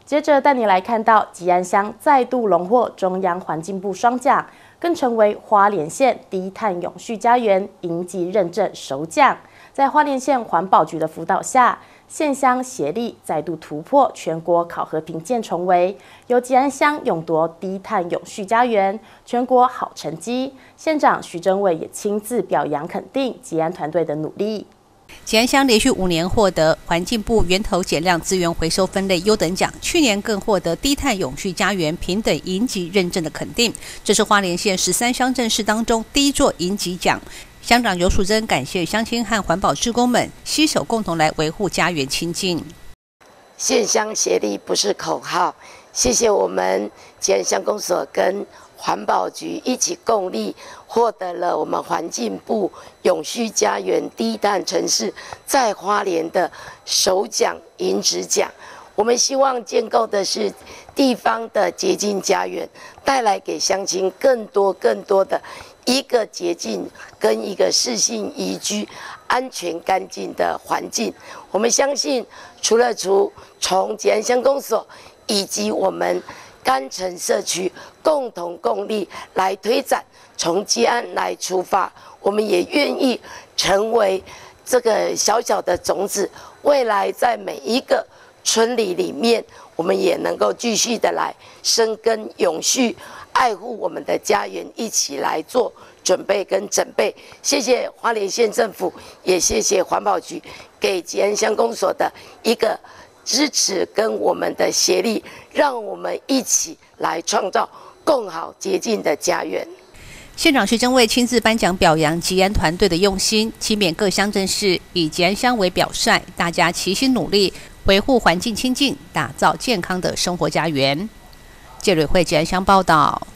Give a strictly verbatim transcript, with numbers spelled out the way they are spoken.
接着带你来看到吉安乡再度荣获中央环境部双奖，更成为花莲县低碳永续家园银级认证首奖。在花莲县环保局的辅导下，县乡协力再度突破全国考核评鉴重围，由吉安乡勇夺低碳永续家园全国好成绩。县长徐榛伟也亲自表扬肯定吉安团队的努力。 吉安乡连续五年获得环境部源头减量资源回收分类优等奖，去年更获得低碳永续家园平等银级认证的肯定。这是花莲县十三乡镇市当中第一座银级奖。乡长游淑珍感谢乡亲和环保志工们携手共同来维护家园清净。 县乡协力不是口号，谢谢我们吉安乡公所跟环保局一起共力，获得了我们环境部永续家园低碳城市在花莲的首奖银质奖。我们希望建构的是地方的洁净家园，带来给乡亲更多更多的一个洁净跟一个适性宜居、安全干净的环境。我们相信，除了除从吉安乡公所以及我们甘城社区共同共力来推展，从吉安来出发，我们也愿意成为这个小小的种子，未来在每一个村里里面，我们也能够继续的来深耕永续，爱护我们的家园，一起来做准备跟准备。谢谢花莲县政府，也谢谢环保局给吉安乡公所的一个支持跟我们的协力，让我们一起来创造更好洁净的家园。 县长徐榛伟亲自颁奖表扬吉安团队的用心，期勉各乡镇市以吉安乡为表率，大家齐心努力，维护环境清净，打造健康的生活家园。谢瑞慧吉安乡报道。